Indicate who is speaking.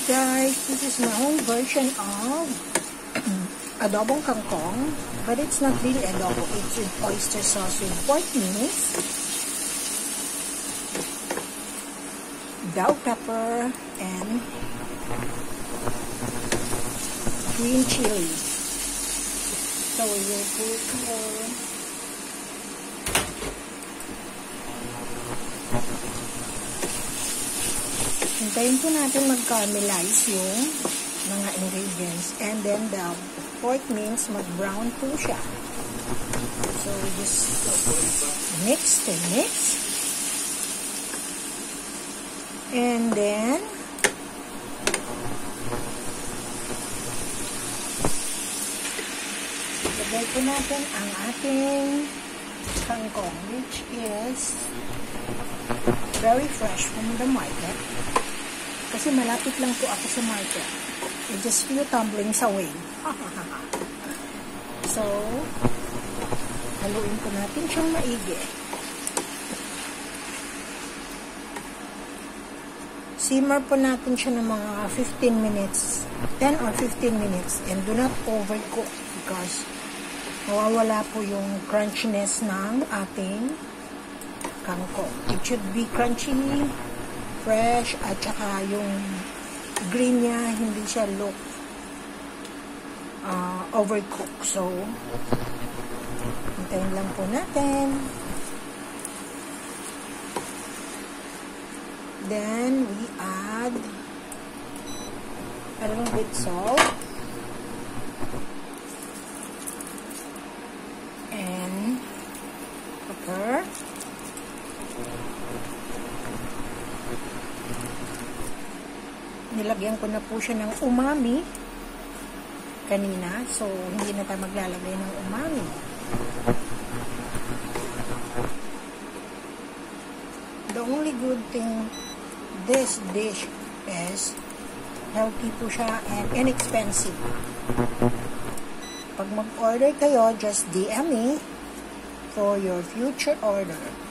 Speaker 1: Guys, this is my own version of adobong kangkong, but it's not really adobo. It's with oyster sauce with pork mince, bell pepper, and green chili. So we will put hintayin po natin mag-caramelize yung mga ingredients, and then the pork mince mag-brown po siya. So we just mix and mix, and then lagay po natin ang ating kangkong, which is very fresh from the market. Kasi malapit lang po ako sa market. Just few tumblings away. So, haluin po natin siyang maigi. Simmer po natin siya ng mga 15 minutes. 10 or 15 minutes. And do not overcook because mawawala po yung crunchiness ng ating kangkong. It should be crunchy, fresh, at saka yung green niya, hindi siya look overcooked. So, hintayin lang po natin. Then, we add a little bit salt and pepper. Nilagyan ko na po siya ng umami kanina, so hindi na tayo maglalagay ng umami. The only good thing this dish is healthy po siya and inexpensive. Pag mag-order kayo, just DM me for your future order.